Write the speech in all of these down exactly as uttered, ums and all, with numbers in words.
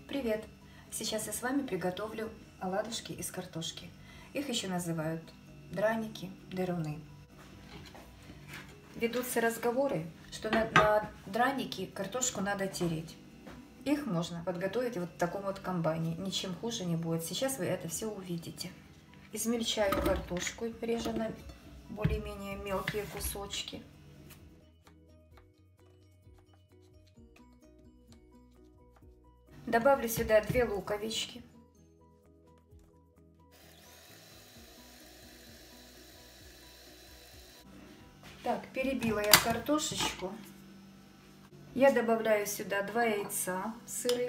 Привет! Сейчас я с вами приготовлю оладушки из картошки. Их еще называют драники, деруны. Ведутся разговоры, что на, на драники картошку надо тереть. Их можно подготовить вот в таком вот комбайне. Ничем хуже не будет. Сейчас вы это все увидите. Измельчаю картошку, режу на более-менее мелкие кусочки. Добавлю сюда две луковички. Так, перебила я картошечку. Я добавляю сюда два яйца сырых.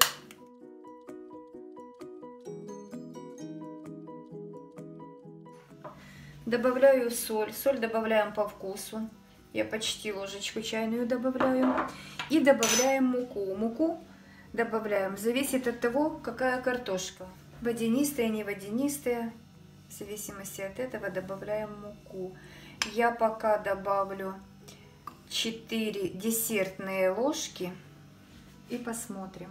Добавляю соль. Соль добавляем по вкусу. Я почти ложечку чайную добавляю. И добавляем муку. Муку добавляем. Зависит от того, какая картошка. Водянистая, не водянистая. В зависимости от этого добавляем муку. Я пока добавлю четыре десертные ложки. И посмотрим.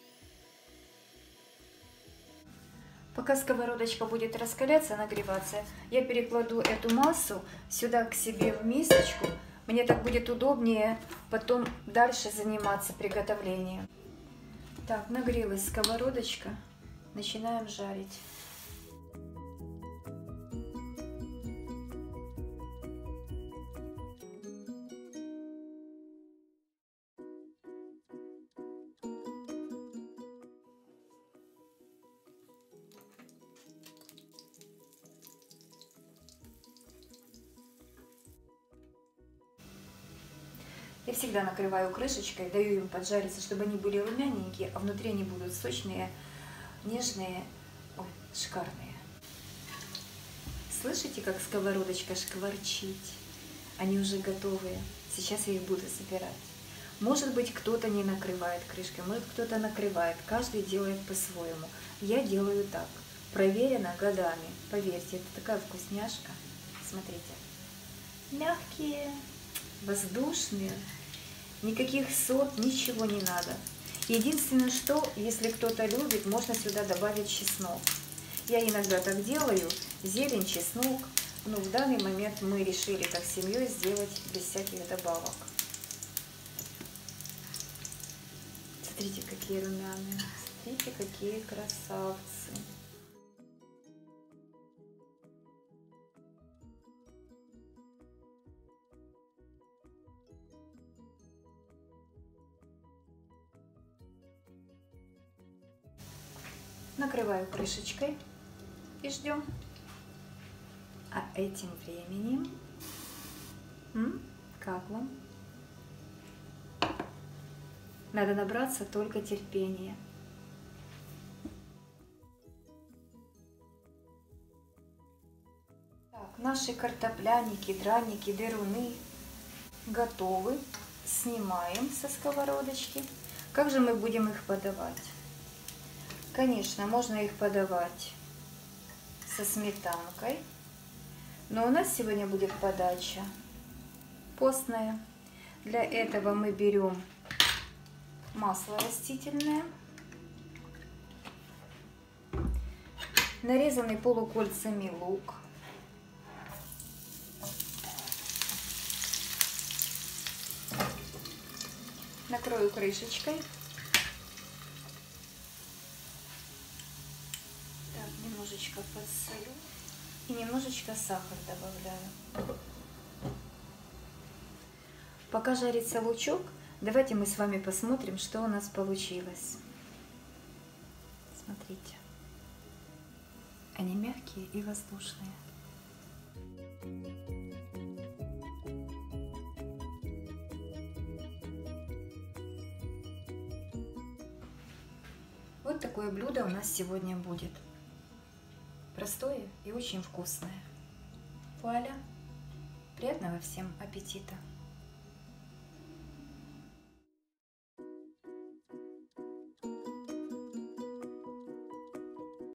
Пока сковородочка будет раскаляться, нагреваться, я перекладу эту массу сюда к себе в мисочку. Мне так будет удобнее потом дальше заниматься приготовлением. Так, нагрелась сковородочка. Начинаем жарить. Я всегда накрываю крышечкой, даю им поджариться, чтобы они были румяненькие, а внутри они будут сочные, нежные, ой, шикарные. Слышите, как сковородочка шкварчит? Они уже готовые. Сейчас я их буду собирать. Может быть, кто-то не накрывает крышкой, может, кто-то накрывает. Каждый делает по-своему. Я делаю так. Проверено годами. Поверьте, это такая вкусняшка. Смотрите. Мягкие, воздушные. Никаких сот, ничего не надо. Единственное, что, если кто-то любит, можно сюда добавить чеснок. Я иногда так делаю. Зелень, чеснок. Но в данный момент мы решили так с семьей сделать без всяких добавок. Смотрите, какие румяные. Смотрите, какие красавцы. Накрываю крышечкой и ждем. А этим временем, М? как вам? Надо набраться только терпения. Так, наши картопляники, драники, деруны готовы. Снимаем со сковородочки. Как же мы будем их подавать? Конечно, можно их подавать со сметанкой, но у нас сегодня будет подача постная. Для этого мы берем масло растительное, нарезанный полукольцами лук, накрою крышечкой. Немножечко подсолю и немножечко сахар добавляю. Пока жарится лучок, давайте мы с вами посмотрим, что у нас получилось. Смотрите, они мягкие и воздушные. Вот такое блюдо у нас сегодня будет. Простое и очень вкусное. Вуаля! Приятного всем аппетита!